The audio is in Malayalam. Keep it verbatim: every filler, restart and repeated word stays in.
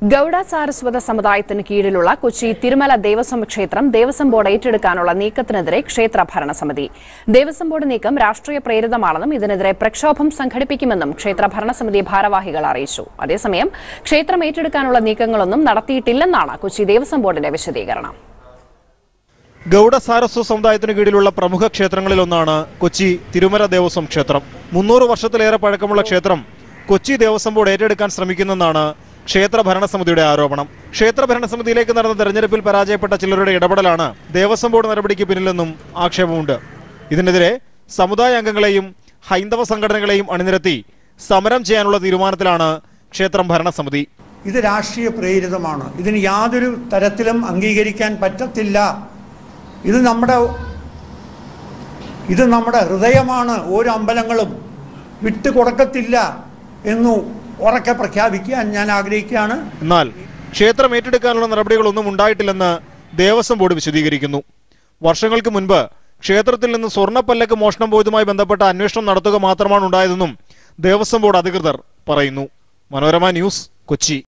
ഗൗഡ സാരസ്വത സമുദായത്തിന് കീഴിലുള്ള കൊച്ചി തിരുമല ദേവസ്വം ക്ഷേത്രം ദേവസ്വം ബോർഡ് ഏറ്റെടുക്കാനുള്ള നീക്കത്തിനെതിരെ ക്ഷേത്ര ഭരണസമിതി. ദേവസ്വം ബോർഡ് നീക്കം രാഷ്ട്രീയ പ്രേരിതമാണെന്നും ഇതിനെതിരെ പ്രക്ഷോഭം സംഘടിപ്പിക്കുമെന്നും ക്ഷേത്ര ഭരണസമിതി ഭാരവാഹികൾ അറിയിച്ചു. അതേസമയം ക്ഷേത്രം ഏറ്റെടുക്കാനുള്ള നീക്കങ്ങളൊന്നും നടത്തിയിട്ടില്ലെന്നാണ് കൊച്ചി ദേവസ്വം ബോർഡിന്റെ വിശദീകരണം. ഗൗഡ സാരസ്വത സമുദായത്തിന് കീഴിലുള്ള പ്രമുഖ ക്ഷേത്രങ്ങളിലൊന്നാണ് കൊച്ചി തിരുമല ദേവസ്വം ക്ഷേത്രം. മുന്നൂറ് വർഷത്തിലേറെ പഴക്കമുള്ള ക്ഷേത്രം കൊച്ചി ദേവസ്വം ബോർഡ് ഏറ്റെടുക്കാൻ ശ്രമിക്കുന്നെന്നാണ് ക്ഷേത്ര ഭരണസമിതിയുടെ ആരോപണം. ക്ഷേത്ര ഭരണസമിതിയിലേക്ക് നടന്ന തെരഞ്ഞെടുപ്പിൽ പരാജയപ്പെട്ട ചിലരുടെ ഇടപെടലാണ് ദേവസ്വം ബോർഡ് നടപടിക്ക് പിന്നിലെന്നും ആക്ഷേപമുണ്ട്. ഇതിനെതിരെ സമുദായ അംഗങ്ങളെയും ഹൈന്ദവ സംഘടനകളെയും അണിനിരത്തി സമരം ചെയ്യാനുള്ള തീരുമാനത്തിലാണ് ക്ഷേത്രം ഭരണസമിതി. ഇത് രാഷ്ട്രീയ പ്രേരിതമാണ്. ഇതിന് യാതൊരു തരത്തിലും അംഗീകരിക്കാൻ പറ്റത്തില്ല. ഇത് നമ്മുടെ ഇത് നമ്മുടെ ഹൃദയമാണ്. ഓരോ അമ്പലങ്ങളും വിട്ടുകൊടുക്കത്തില്ല എന്നു ഉറക്കെ പ്രഖ്യാപിക്കാൻ ഞാൻ ആഗ്രഹിക്കുകയാണ്. എന്നാൽ ക്ഷേത്രം ഏറ്റെടുക്കാനുള്ള നടപടികളൊന്നും ഉണ്ടായിട്ടില്ലെന്ന് ദേവസ്വം ബോർഡ് വിശദീകരിക്കുന്നു. വർഷങ്ങൾക്ക് മുൻപ് ക്ഷേത്രത്തിൽ നിന്ന് സ്വർണ്ണപ്പല്ലക്ക് മോഷണം പോയതുമായി ബന്ധപ്പെട്ട അന്വേഷണം നടത്തുക മാത്രമാണ് ഉണ്ടായതെന്നും ദേവസ്വം ബോർഡ് അധികൃതർ പറയുന്നു. മനോരമ ന്യൂസ്, കൊച്ചി.